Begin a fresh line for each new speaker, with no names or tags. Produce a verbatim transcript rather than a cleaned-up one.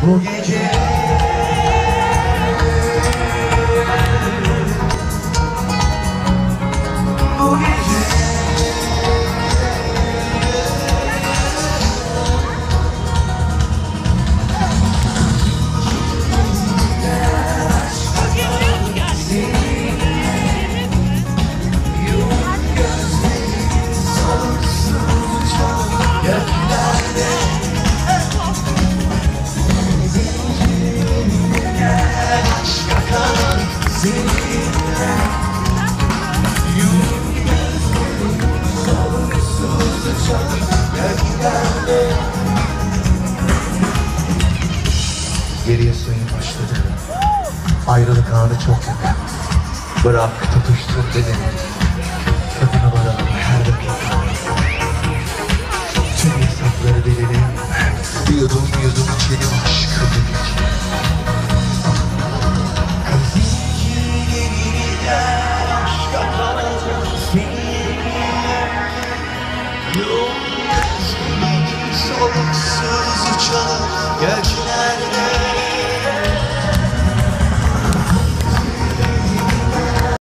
bu gece. Bu gece geriye sayım başladı. Ayrılık anı çok yakın. Bırak tutuştur bedeni. Tadına varalım her dakika. Tüm hesapları bilelim. Bir yudum bir yudum içelim aşkı dedik. Soluksuz uçalım göklerde.